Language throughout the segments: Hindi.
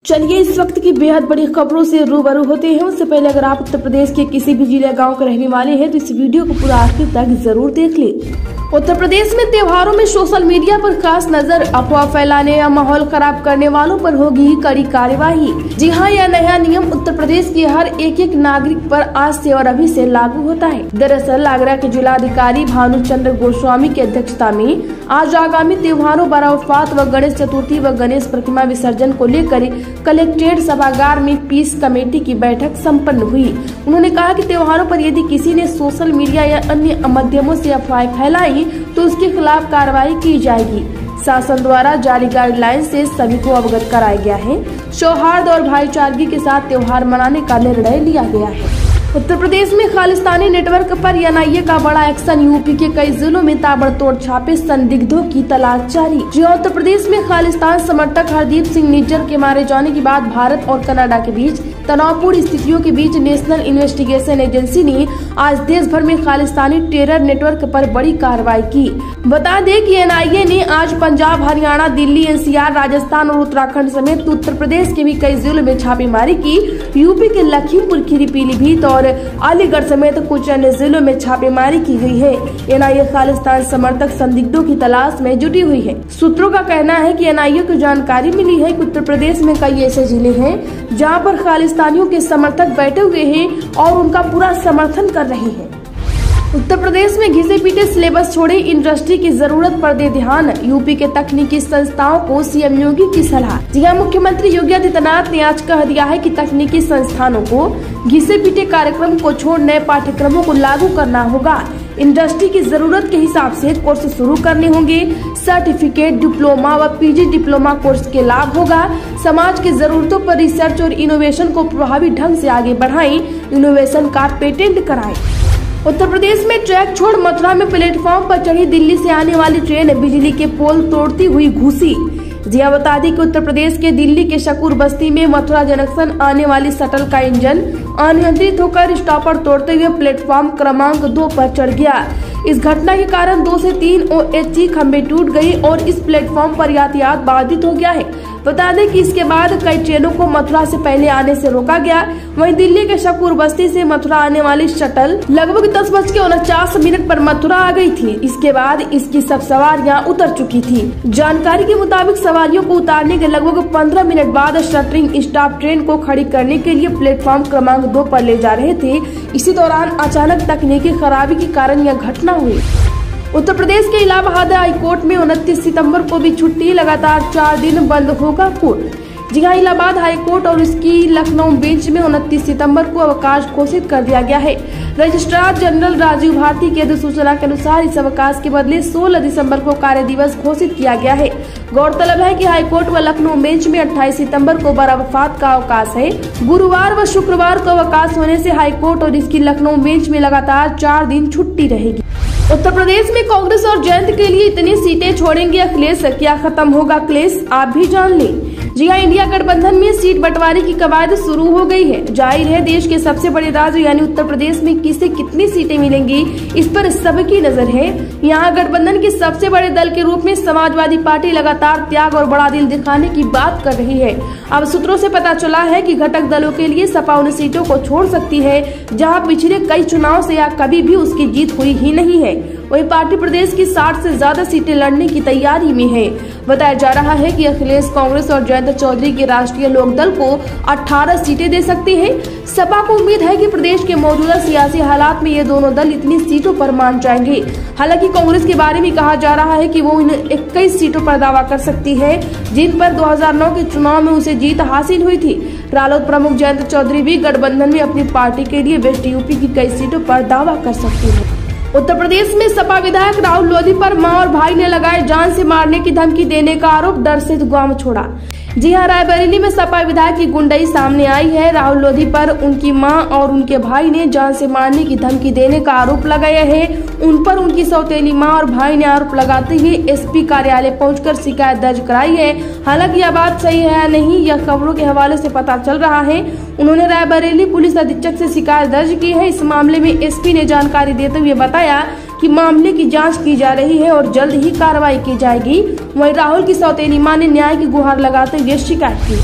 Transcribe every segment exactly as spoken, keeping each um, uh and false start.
चलिए इस वक्त की बेहद बड़ी खबरों से रूबरू होते हैं। उससे पहले अगर आप उत्तर प्रदेश के किसी भी जिले गांव के रहने वाले हैं तो इस वीडियो को पूरा आखिर तक जरूर देख लें। उत्तर प्रदेश में त्योहारों में सोशल मीडिया पर खास नजर, अफवाह फैलाने या माहौल खराब करने वालों पर होगी कड़ी कार्यवाही। जी हां, यह नया नियम उत्तर प्रदेश के हर एक एक नागरिक पर आज से और अभी से लागू होता है। दरअसल आगरा के जिलाधिकारी भानुचंद्र गोस्वामी की अध्यक्षता में आज आगामी त्योहारों बरउफात व गणेश चतुर्थी व गणेश प्रतिमा विसर्जन को लेकर कलेक्ट्रेट सभागार में पीस कमेटी की बैठक संपन्न हुई। उन्होंने कहा कि त्योहारों पर यदि किसी ने सोशल मीडिया या अन्य माध्यमों से अफवाहें फैलाई तो उसके खिलाफ कार्रवाई की जाएगी। शासन द्वारा जारी गाइडलाइन से सभी को अवगत कराया गया है। सौहार्द और भाईचारगी के साथ त्योहार मनाने का निर्णय लिया गया है। उत्तर प्रदेश में खालिस्तानी नेटवर्क पर एन आई ए का बड़ा एक्शन। यूपी के कई जिलों में ताबड़तोड़ छापे, संदिग्धों की तलाश जारी। जी उत्तर प्रदेश में खालिस्तान समर्थक हरदीप सिंह निज्जर के मारे जाने के बाद भारत और कनाडा के बीच तनावपूर्ण स्थितियों के बीच नेशनल इन्वेस्टिगेशन एजेंसी ने आज देश भर में खालिस्तानी टेरर नेटवर्क पर बड़ी कार्रवाई की। बता दें कि एन आई ए ने आज Punjab, Haryana, Delhi, N C R, Rajasthan और उत्तराखंड समेत उत्तर प्रदेश के भी कई जिलों में छापेमारी की। यूपी के लखीमपुर खीरी, पीलीभीत और अलीगढ़ समेत कुछ अन्य जिलों में छापेमारी की गई है। एन आई ए खालिस्तान समर्थक संदिग्धों की तलाश में जुटी हुई है। सूत्रों का कहना है कि एन आई ए को जानकारी मिली है कि उत्तर प्रदेश में कई ऐसे जिले हैं जहां पर खालिस्तानियों के समर्थक बैठे हुए हैं और उनका पूरा समर्थन कर रहे हैं। उत्तर प्रदेश में घिसे पीटे सिलेबस छोड़े, इंडस्ट्री की जरूरत पर दे ध्यान। यूपी के तकनीकी संस्थाओं को सीएम योगी की सलाह। जी हां, मुख्यमंत्री योगी आदित्यनाथ ने आज कह दिया है कि तकनीकी संस्थानों को घिसे पीटे कार्यक्रम को छोड़ नए पाठ्यक्रमों को लागू करना होगा। इंडस्ट्री की जरूरत के हिसाब से कोर्स शुरू करने होंगे। सर्टिफिकेट, डिप्लोमा व पी जी डिप्लोमा कोर्स के लाभ होगा। समाज की जरूरतों पर रिसर्च और इनोवेशन को प्रभावी ढंग से आगे बढ़ाएं। इनोवेशन का पेटेंट कराएं। उत्तर प्रदेश में ट्रैक छोड़ मथुरा में प्लेटफॉर्म पर चढ़ी दिल्ली से आने वाली ट्रेन बिजली के पोल तोड़ती हुई घुसी। जी हां, बता दें कि उत्तर प्रदेश के दिल्ली के शकूर बस्ती में मथुरा जंक्शन आने वाली शटल का इंजन अनियंत्रित होकर स्टॉपर तोड़ते हुए प्लेटफॉर्म क्रमांक दो पर चढ़ गया। इस घटना के कारण दो से तीन ओ एच ई खंभे टूट गई और इस प्लेटफॉर्म पर यातायात बाधित हो गया है। बता दें कि इसके बाद कई ट्रेनों को मथुरा से पहले आने से रोका गया। वहीं दिल्ली के शकूर बस्ती से मथुरा आने वाली शटल लगभग दस बज के उनचास मिनट पर मथुरा आ गई थी। इसके बाद इसकी सब सवारियां उतर चुकी थी। जानकारी के मुताबिक सवारियों को उतारने के लगभग पंद्रह मिनट बाद शटरिंग स्टाफ ट्रेन को खड़ी करने के लिए प्लेटफॉर्म क्रमांक दो पर ले जा रहे थे। इसी दौरान अचानक तकनीकी खराबी के कारण यह घटना हुई। उत्तर प्रदेश के इलाहाबाद हाई कोर्ट में उनतीस सितंबर को भी छुट्टी, लगातार चार दिन बंद होगा कोर्ट। जी हां, इलाहाबाद हाई कोर्ट और इसकी लखनऊ बेंच में उनतीस सितंबर को अवकाश घोषित कर दिया गया है। रजिस्ट्रार जनरल राजीव भारती की अधिसूचना के अनुसार इस अवकाश के बदले सोलह दिसंबर को कार्य दिवस घोषित किया गया है। गौरतलब है कि हाई कोर्ट व लखनऊ बेंच में अट्ठाईस सितंबर को बरवफात का अवकाश है। गुरुवार व शुक्रवार को अवकाश होने से हाई कोर्ट और इसकी लखनऊ बेंच में लगातार चार दिन छुट्टी रहेगी। उत्तर प्रदेश में कांग्रेस और जयंत के लिए इतनी सीटें छोड़ेंगे अखिलेश, क्या खत्म होगा क्लेश, आप भी जान लें। जी हां, इंडिया गठबंधन में सीट बंटवारे की कवायद शुरू हो गई है। जाहिर है देश के सबसे बड़े राज्य यानी उत्तर प्रदेश में किसे कितनी सीटें मिलेंगी इस पर सबकी नजर है। यहाँ गठबंधन के सबसे बड़े दल के रूप में समाजवादी पार्टी लगातार त्याग और बड़ा दिल दिखाने की बात कर रही है। अब सूत्रों से पता चला है कि घटक दलों के लिए सपा उन सीटों को छोड़ सकती है जहाँ पिछले कई चुनाव से या कभी भी उसकी जीत हुई ही नहीं है। वही पार्टी प्रदेश की साठ से ज्यादा सीटें लड़ने की तैयारी में है। बताया जा रहा है कि अखिलेश कांग्रेस और जयंत चौधरी के राष्ट्रीय लोकदल को अठारह सीटें दे सकती है। सपा को उम्मीद है कि प्रदेश के मौजूदा सियासी हालात में ये दोनों दल इतनी सीटों पर मान जाएंगे। हालांकि कांग्रेस के बारे में कहा जा रहा है कि वो इन इक्कीस सीटों पर दावा कर सकती है जिन पर दो हज़ार नौ के चुनाव में उसे जीत हासिल हुई थी। रालोद प्रमुख जयंत चौधरी भी गठबंधन में अपनी पार्टी के लिए वेस्ट यूपी की कई सीटों पर दावा कर सकती है। उत्तर प्रदेश में सपा विधायक राहुल लोधी पर मां और भाई ने लगाए जान से मारने की धमकी देने का आरोप, डर से गांव छोड़ा। जी हां, रायबरेली में सपा विधायक की गुंडई सामने आई है। राहुल लोधी पर उनकी मां और उनके भाई ने जान से मारने की धमकी देने का आरोप लगाया है। उन पर उनकी सौतेली मां और भाई ने आरोप लगाते हुए एस पी कार्यालय पहुंचकर शिकायत दर्ज कराई है। हालांकि यह बात सही है या नहीं, यह खबरों के हवाले से पता चल रहा है। उन्होंने रायबरेली पुलिस अधीक्षक से शिकायत दर्ज की है। इस मामले में एस पी ने जानकारी देते हुए बताया कि मामले की जांच की जा रही है और जल्द ही कार्रवाई की जाएगी। वहीं राहुल की सौतेली मां ने न्याय की गुहार लगाते हुए शिकायत की।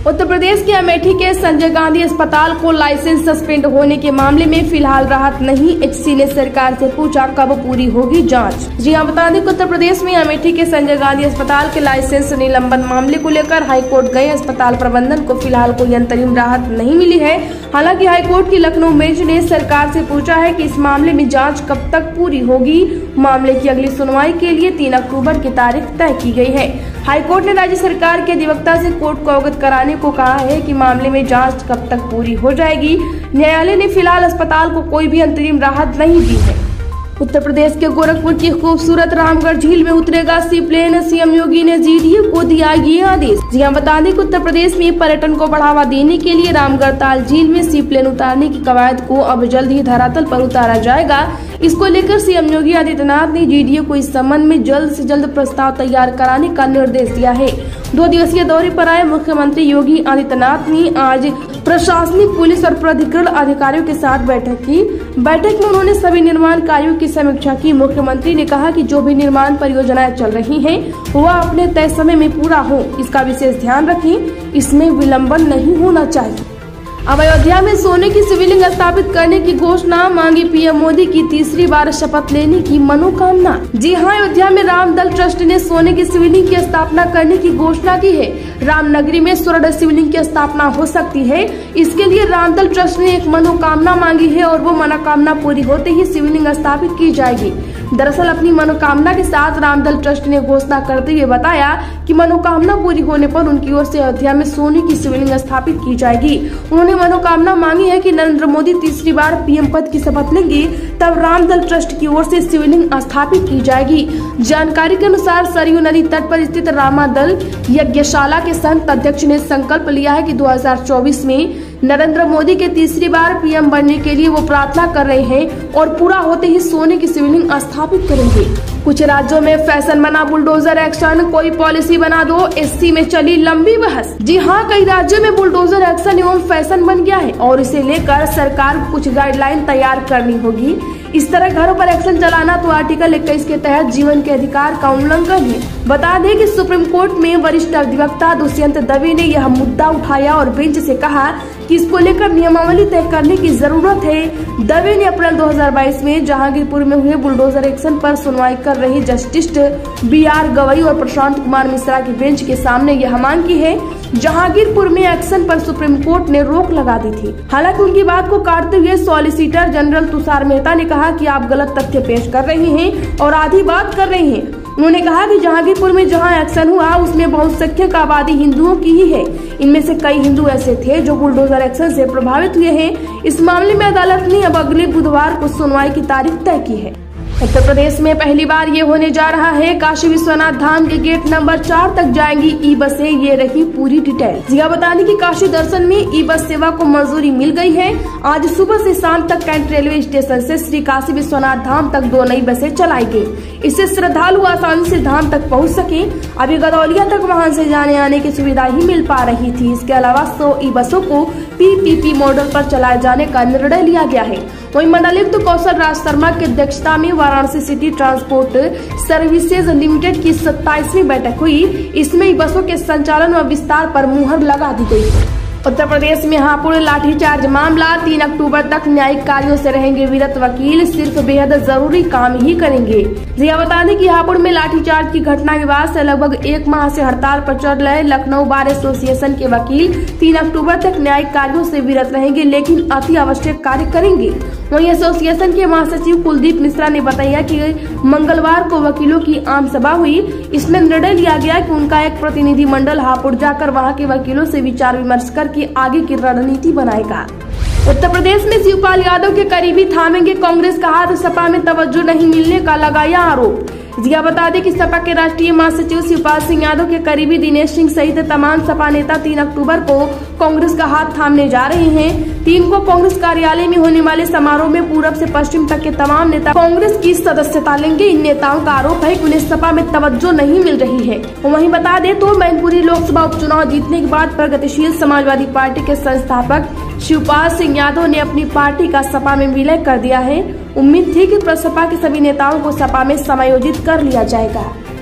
उत्तर प्रदेश के अमेठी के संजय गांधी अस्पताल को लाइसेंस सस्पेंड होने के मामले में फिलहाल राहत नहीं। एचसी ने सरकार से पूछा कब पूरी होगी जांच। जी हां, बता दें कि उत्तर प्रदेश में अमेठी के संजय गांधी अस्पताल के लाइसेंस निलंबन मामले को लेकर हाईकोर्ट गए अस्पताल प्रबंधन को फिलहाल कोई अंतरिम राहत नहीं मिली है। हालांकि हाईकोर्ट की लखनऊ बेंच ने सरकार से पूछा है कि इस मामले में जाँच कब तक पूरी होगी। मामले की अगली सुनवाई के लिए तीन अक्टूबर की तारीख तय की गई है। हाईकोर्ट ने राज्य सरकार के अधिवक्ता से कोर्ट को अवगत कराने को कहा है कि मामले में जांच कब तक पूरी हो जाएगी। न्यायालय ने फिलहाल अस्पताल को कोई भी अंतरिम राहत नहीं दी है। उत्तर प्रदेश के गोरखपुर की खूबसूरत रामगढ़ झील में उतरेगा सी प्लेन। सीएम योगी ने जीडीए को दिया ये आदेश। जी हां, बता दें कि उत्तर प्रदेश में पर्यटन को बढ़ावा देने के लिए रामगढ़ ताल झील में सी प्लेन उतारने की कवायद को अब जल्द ही धरातल पर उतारा जाएगा। इसको लेकर सीएम योगी आदित्यनाथ ने जीडीए को इस संबंध में जल्द से जल्द प्रस्ताव तैयार कराने का निर्देश दिया है। दो दिवसीय दौरे पर आए मुख्यमंत्री योगी आदित्यनाथ ने आज प्रशासनिक, पुलिस और प्राधिकरण अधिकारियों के साथ बैठक की। बैठक में उन्होंने सभी निर्माण कार्यों की समीक्षा की। मुख्यमंत्री ने कहा कि जो भी निर्माण परियोजनाएं चल रही हैं, वह अपने तय समय में पूरा हो, इसका विशेष ध्यान रखें। इसमें विलंबन नहीं होना चाहिए। अब अयोध्या में सोने की शिवलिंग स्थापित करने की घोषणा, मांगी पीएम मोदी की तीसरी बार शपथ लेने की मनोकामना। जी हां, अयोध्या में रामदल ट्रस्ट ने सोने की शिवलिंग की स्थापना करने की घोषणा की है। रामनगरी में स्वर्ण शिवलिंग की स्थापना हो सकती है। इसके लिए रामदल ट्रस्ट ने एक मनोकामना मांगी है और वो मनोकामना पूरी होते ही शिवलिंग स्थापित की जाएगी। दरअसल अपनी मनोकामना के साथ रामदल ट्रस्ट ने घोषणा करते हुए बताया कि मनोकामना पूरी होने पर उनकी ओर से अयोध्या में सोने की शिवलिंग स्थापित की जाएगी। उन्होंने मनोकामना मांगी है कि नरेंद्र मोदी तीसरी बार पीएम पद की शपथ लेंगे, तब रामदल ट्रस्ट की ओर से शिवलिंग स्थापित की जाएगी। जानकारी के अनुसार सरयू नदी तट पर स्थित रामादल यज्ञशाला के संत अध्यक्ष ने संकल्प लिया है कि दो हजार चौबीस में नरेंद्र मोदी के तीसरी बार पीएम बनने के लिए वो प्रार्थना कर रहे हैं और पूरा होते ही सोने की शिवलिंग स्थापित करेंगे। कुछ राज्यों में फैशन बना बुलडोजर एक्शन, कोई पॉलिसी बना दो, एससी में चली लंबी बहस। जी हां, कई राज्यों में बुलडोजर एक्शन एवं फैशन बन गया है और इसे लेकर सरकार को कुछ गाइडलाइन तैयार करनी होगी। इस तरह घरों पर एक्शन चलाना तो आर्टिकल इक्कीस के तहत जीवन के अधिकार का उल्लंघन है। बता दें कि सुप्रीम कोर्ट में वरिष्ठ अधिवक्ता दुष्यंत दवे ने यह मुद्दा उठाया और बेंच से कहा कि इसको लेकर नियमावली तय करने की जरूरत है। दवे ने अप्रैल दो हजार बाईस में जहांगीरपुर में हुए बुलडोजर एक्शन पर सुनवाई कर रही जस्टिस बी आर गवई और प्रशांत कुमार मिश्रा की बेंच के सामने यह मांग की है। जहांगीरपुर में एक्शन पर सुप्रीम कोर्ट ने रोक लगा दी थी। हालांकि उनकी बात को काटते हुए सॉलिसिटर जनरल तुषार मेहता ने कहा कि आप गलत तथ्य पेश कर रहे हैं और आधी बात कर रहे हैं। उन्होंने कहा कि जहांगीरपुर में जहां एक्शन हुआ उसमें बहुसंख्यक आबादी हिंदुओं की ही है। इनमें से कई हिंदू ऐसे थे जो बुलडोजर एक्शन से प्रभावित हुए हैं। इस मामले में अदालत ने अब अगले बुधवार को सुनवाई की तारीख तय की है। उत्तर प्रदेश में पहली बार ये होने जा रहा है, काशी विश्वनाथ धाम के गेट नंबर चार तक जाएंगी ई बसें। ये रही पूरी डिटेल। जी हां, बता दें कि काशी दर्शन में ई बस सेवा को मंजूरी मिल गई है। आज सुबह से शाम तक कैंट रेलवे स्टेशन से श्री काशी विश्वनाथ धाम तक दो नई बसें चलाई गई। इससे श्रद्धालु आसानी से धाम तक पहुंच सके। अभी गदौलिया तक वाहन से जाने आने की सुविधा ही मिल पा रही थी। इसके अलावा सौ ई बसों को पीपीपी मॉडल पर चलाए जाने का निर्णय लिया गया है। वहीं मंडलायुक्त कौशल राज शर्मा की अध्यक्षता में Varanasi city transport services limited की सत्ताईसवीं बैठक हुई। इसमें बसों के संचालन व विस्तार पर मुहर लगा दी गई है। उत्तर प्रदेश में हापुड़ लाठीचार्ज मामला, तीन अक्टूबर तक न्यायिक कार्यों से रहेंगे विरत वकील, सिर्फ बेहद जरूरी काम ही करेंगे। जी हां, बता दें कि हापुड़ में लाठीचार्ज की घटना के बाद से लगभग एक माह से हड़ताल पर चल रहे लखनऊ बार एसोसिएशन के वकील तीन अक्टूबर तक न्यायिक कार्यों से विरत रहेंगे, लेकिन अति आवश्यक कार्य करेंगे। वहीं एसोसिएशन के महासचिव कुलदीप मिश्रा ने बताया कि मंगलवार को वकीलों की आम सभा हुई। इसमें निर्णय लिया गया कि उनका एक प्रतिनिधि मंडल हापुड़ जाकर वहां के वकीलों से विचार विमर्श करके आगे की रणनीति बनाएगा। उत्तर प्रदेश में शिवपाल यादव के करीबी थामेंगे कांग्रेस का हाथ, सपा में तवज्जो नहीं मिलने का लगाया आरोप। जिया बता दें कि सपा के राष्ट्रीय महासचिव शिवपाल सिंह यादव के करीबी दिनेश सिंह सहित तमाम सपा नेता तीन अक्टूबर को कांग्रेस का हाथ थामने जा रहे हैं। तीन को कांग्रेस कार्यालय में होने वाले समारोह में पूरब से पश्चिम तक के तमाम नेता कांग्रेस की सदस्यता लेंगे। इन नेताओं का आरोप है कि उन्हें सपा में तवज्जो नहीं मिल रही है। वहीं बता दें तो मैनपुरी लोकसभा उपचुनाव जीतने के बाद प्रगतिशील समाजवादी पार्टी के संस्थापक शिवपाल सिंह यादव ने अपनी पार्टी का सपा में विलय कर दिया है। उम्मीद थी कि सपा के सभी नेताओं को सपा में समायोजित कर लिया जाएगा।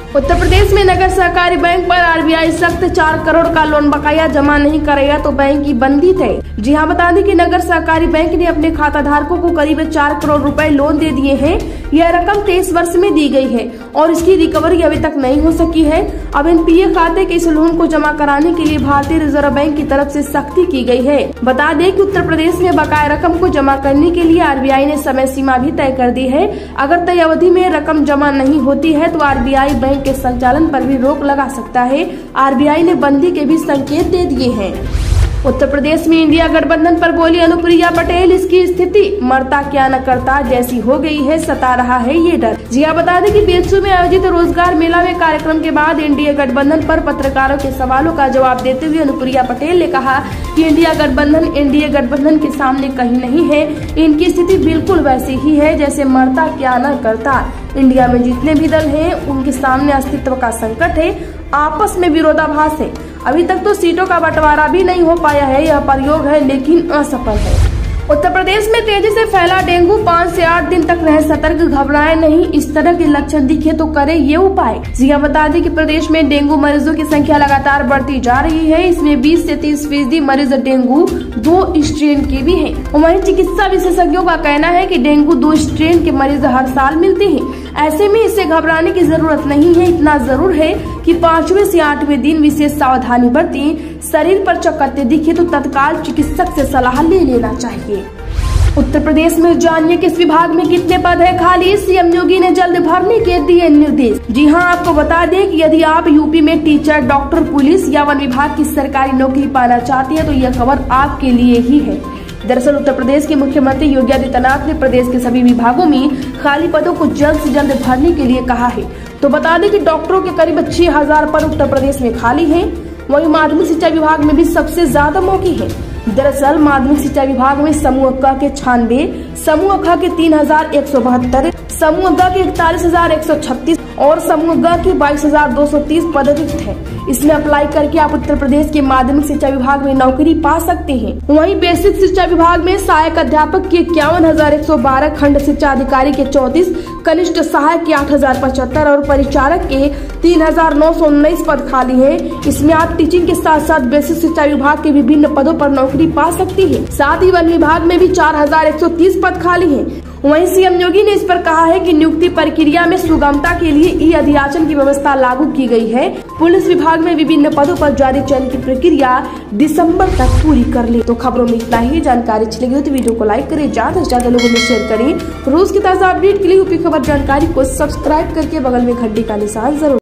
उत्तर प्रदेश में नगर सहकारी बैंक पर आरबीआई सख्त, चार करोड़ का लोन बकाया जमा नहीं करेगा तो बैंक की बंदी तय। जी हां, बता दें कि नगर सहकारी बैंक ने अपने खाता धारकों को करीब चार करोड़ रुपए लोन दे दिए हैं। यह रकम तेईस वर्ष में दी गई है और इसकी रिकवरी अभी तक नहीं हो सकी है। अब एनपीए खाते के इस लोन को जमा कराने के लिए भारतीय रिजर्व बैंक की तरफ से सख्ती की गई है। बता दें कि उत्तर प्रदेश में बकाया रकम को जमा करने के लिए आरबीआई ने समय सीमा भी तय कर दी है। अगर तय अवधि में रकम जमा नहीं होती है तो आरबीआई बैंक के संचालन पर भी रोक लगा सकता है। आरबीआई ने बंदी के भी संकेत दे दिए हैं। उत्तर प्रदेश में इंडिया गठबंधन पर बोली अनुप्रिया पटेल, इसकी स्थिति मरता क्या न करता जैसी हो गई है, सता रहा है ये डर। जी हाँ, बता दें कि बेतसू में आयोजित रोजगार मेला में कार्यक्रम के बाद इंडिया गठबंधन पर पत्रकारों के सवालों का जवाब देते हुए अनुप्रिया पटेल ने कहा कि इंडिया गठबंधन इंडिया गठबंधन के सामने कहीं नहीं है। इनकी स्थिति बिल्कुल वैसी ही है जैसे मरता क्या न करता। इंडिया में जितने भी दल हैं उनके सामने अस्तित्व का संकट है, आपस में विरोधाभास है। अभी तक तो सीटों का बंटवारा भी नहीं हो पाया है। यह प्रयोग है लेकिन असफल है। उत्तर प्रदेश में तेजी से फैला डेंगू, पाँच से आठ दिन तक रहे सतर्क, घबराए नहीं। इस तरह के लक्षण दिखे तो करे ये उपाय। जी हां, बता दें कि प्रदेश में डेंगू मरीजों की संख्या लगातार बढ़ती जा रही है। इसमें बीस से तीस फीसदी मरीज डेंगू दो स्ट्रेन के भी हैं। वहीं चिकित्सा विशेषज्ञों का कहना है कि डेंगू दो स्ट्रेन के मरीज हर साल मिलते हैं। ऐसे में इससे घबराने की जरूरत नहीं है। इतना जरूर है कि पाँचवें से आठवें दिन विशेष सावधानी बरतें। शरीर पर चक्करते दिखे तो तत्काल चिकित्सक से सलाह ले लेना चाहिए। उत्तर प्रदेश में जानिए किस विभाग में कितने पद है खाली, सीएम योगी ने जल्द भरने के दिए निर्देश। जी हां, आपको बता दें कि यदि आप यूपी में टीचर, डॉक्टर, पुलिस या वन विभाग की सरकारी नौकरी पाना चाहते हैं तो यह खबर आपके लिए ही है। दरअसल उत्तर प्रदेश के मुख्यमंत्री योगी आदित्यनाथ ने प्रदेश के सभी विभागों में खाली पदों को जल्द से जल्द भरने के लिए कहा है। तो बता दें कि डॉक्टरों के करीब छह हजार पद उत्तर प्रदेश में खाली हैं। वहीं माध्यमिक शिक्षा विभाग में भी सबसे ज्यादा मौके हैं। दरअसल माध्यमिक शिक्षा विभाग में समूह क के छियानवे, समूह ख के तीन हजार एक सौ बहत्तर, समूह ग के इकतालीस हजार एक सौ छत्तीस और समूह ग के बाईस हजार दो सौ तीस पद रिक्त है। इसमें अप्लाई करके आप उत्तर प्रदेश के माध्यमिक शिक्षा विभाग में नौकरी पा सकते हैं। वहीं बेसिक शिक्षा विभाग में सहायक अध्यापक के इक्यावन हजार एक सौ बारह, खंड शिक्षा अधिकारी के चौतीस, कनिष्ठ सहायक के आठ हजार पचहत्तर और परिचारक के तीन हजार नौ सौ उन्नीस पद खाली है। इसमें आप टीचिंग के साथ साथ बेसिक शिक्षा विभाग के विभिन्न पदों पर नौकरी पा सकती है। साथ ही वन विभाग में भी चार हजार एक सौ तीस पद खाली है। वहीं सीएम योगी ने इस पर कहा है कि नियुक्ति प्रक्रिया में सुगमता के लिए ई अधियाचन की व्यवस्था लागू की गई है। पुलिस विभाग में विभिन्न पदों पर जारी चयन की प्रक्रिया दिसंबर तक पूरी कर ले। तो खबरों में इतना ही। जानकारी अच्छी लगी तो वीडियो को लाइक करें, ज्यादा से ज्यादा लोगों में शेयर करें। रोज की ताजा अपडेट के लिए यूपी खबर जानकारी को सब्सक्राइब करके बगल में घंटी का निशान जरूर